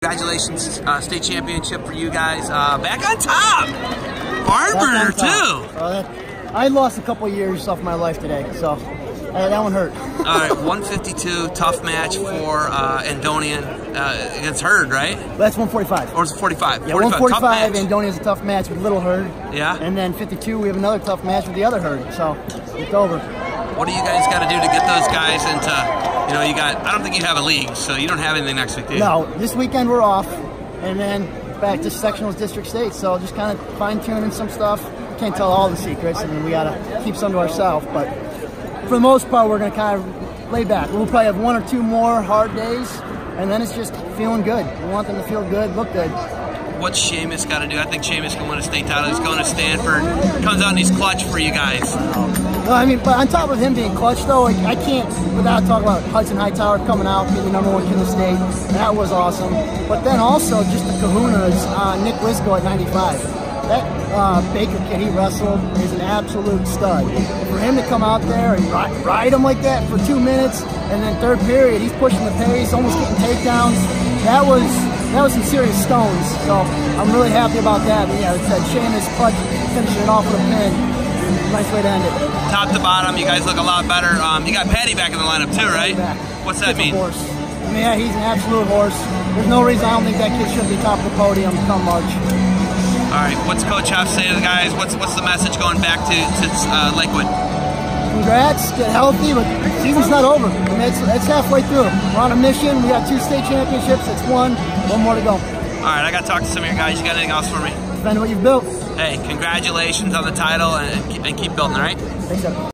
Congratulations, state championship for you guys. Back on top! Barn burner, too! I lost a couple years off my life today, so that one hurt. All right, 152, tough match for Andonian against Herd, right? That's 145. Or is it 45? Yeah, 145, Andonian's a tough match with Little Herd. Yeah. And then 52, we have another tough match with the other Herd, so it's over. What do you guys got to do to get those guys into, you know, you got, I don't think you have a league, so you don't have anything next week, do you? No, this weekend we're off, and then back to sectionals district state, so just kind of fine-tuning some stuff. Can't tell all the secrets, and we got to keep some to ourselves, but for the most part, we're going to kind of lay back. We'll probably have one or two more hard days, and then it's just feeling good. We want them to feel good, look good. What's Seamus got to do? I think Seamus can win a state title. He's going to Stanford. Comes out and he's clutch for you guys. Well, I mean, but on top of him being clutch, though, I can't, without talking about Hudson Hightower coming out, being the #1 kid in the state. That was awesome. But then also just the kahunas, Nick Wisco at 95. That Baker kid he wrestled is an absolute stud. For him to come out there and ride him like that for 2 minutes, and then third period he's pushing the pace, almost getting takedowns. That was some serious stones. So I'm really happy about that. But yeah, it's that Seamus clutch finishing it off with a pin. Nice way to end it. Top to bottom, you guys look a lot better. You got Patty back in the lineup too, right? What's that mean? Horse. I mean, yeah, he's an absolute horse. There's no reason I don't think that kid should be top of the podium come March. All right, what's Coach Huff say to the guys? What's the message going back to Lakewood? Congrats, get healthy, but the season's not over. I mean, it's halfway through. We're on a mission. We got 2 state championships. It's one more to go. All right, I got to talk to some of your guys. You got anything else for me? Defend what you've built. Hey, congratulations on the title, and keep building, all right? Thanks, Sako.